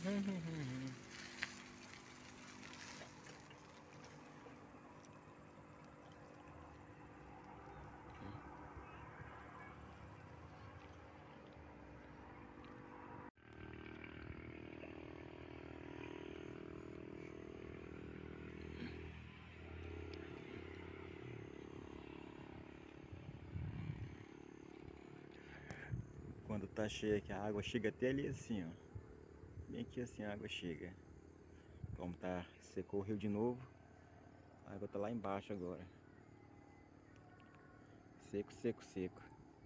Quando tá cheia aqui, a água chega até ali assim, ó. Bem aqui assim a água chega. Como tá, secou o rio de novo, a água tá lá embaixo agora. Seco, seco, seco.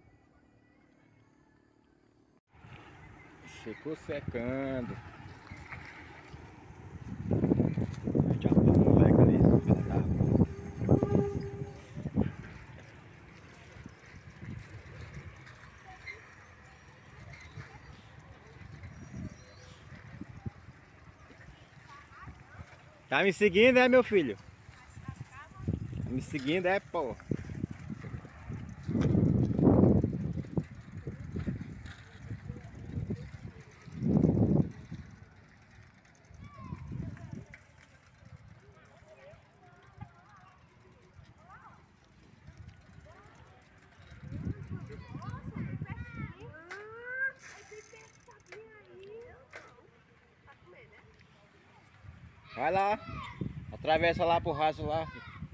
Secou secando. Já tá o moleque ali. Tá me seguindo, é, meu filho? Tá me seguindo, é, pô? Vai lá, atravessa lá pro raso lá.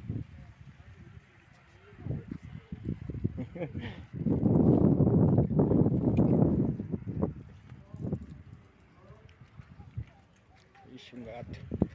Ixi, um gato.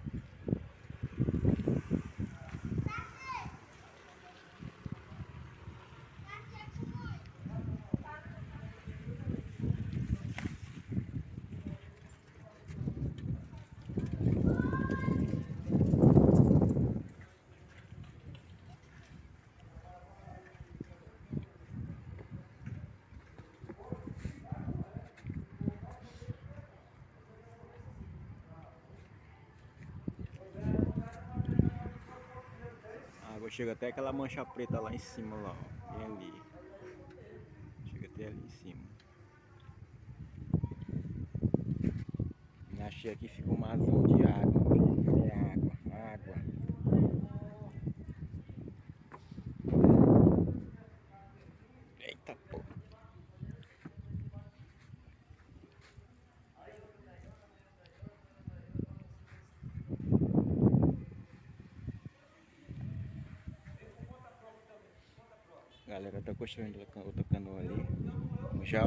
A água chega até aquela mancha preta lá em cima, lá, ó, bem ali. Chega até ali em cima. Na cheia aqui fica um marzão de água. É água, água. Eita porra. A galera tá construindo outra canoa ali. Já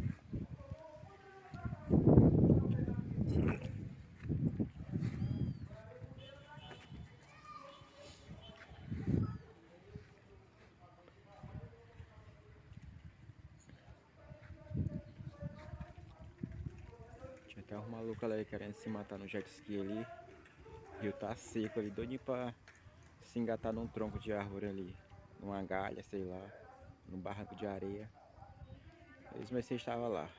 tinha até uns malucos ali querendo se matar no jet ski ali. O rio tá seco ali, doidinho pra se engatar num tronco de árvore ali. Numa galha, sei lá. Num barranco de areia. Eles mas você estava lá.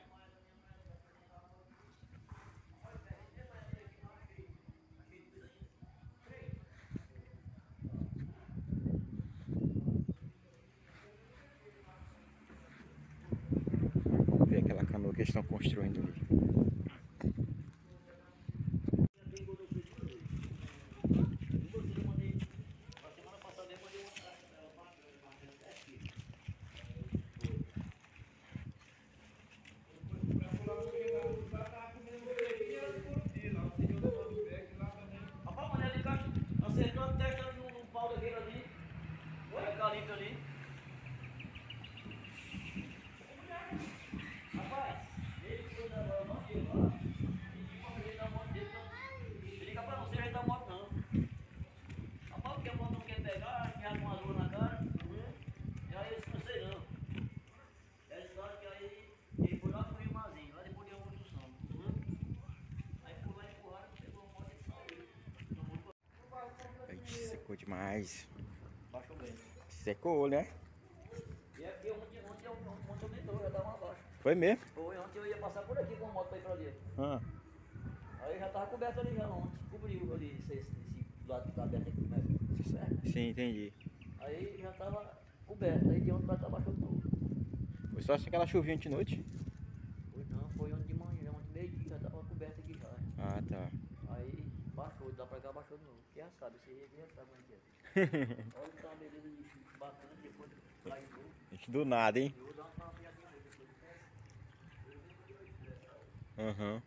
Vamos ver aquela canoa que eles estão construindo ali. Acertou a testa no pau daquele ali. Olha a calinha ali. Rapaz, ele foi da moto dele lá. Pediu pra ajeitar a moto dele. Ele liga pra você ajeitar a moto não. Rapaz, porque a moto não quer pegar, que com a lua na cara. E aí eu disse, não sei não. É a história que aí ele foi lá pro Rio Mazinho, lá depois de uma construção. Aí foi lá empurrar, pegou a moto e saiu. Aí secou demais. Baixou bem. Secou, né? E aqui ontem aumentou, já tava abaixo. Foi mesmo? Foi, ontem eu ia passar por aqui com a moto pra ir pra ali. Ah. Aí já tava coberto ali já ontem. Cobriu ali esse lado que tá aberto aqui, né? Certo? Sim, entendi. Aí já tava coberto, aí de ontem pra cá baixou de novo. Foi só assim aquela chuvinha de noite? Foi não, foi ontem de manhã, ontem meio-dia, já tava coberto aqui já. já sabe, você já sabe onde é. Olha que tá uma beleza de chute bacana, depois cai de novo. Do nada, hein? Eu vou dar uma campeadinha nele depois. Aham.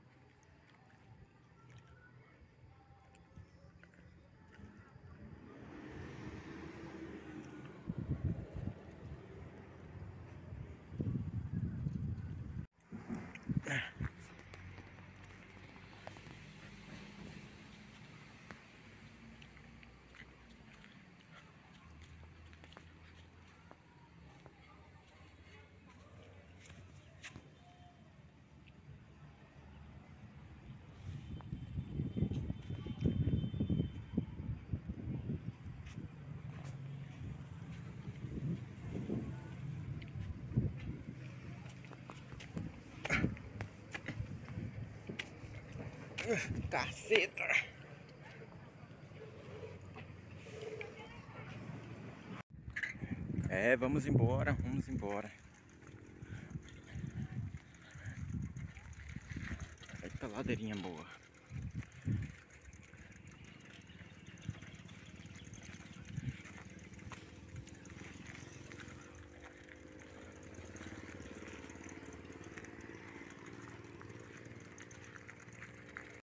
Caceta! É, vamos embora, vamos embora. Eita ladeirinha boa.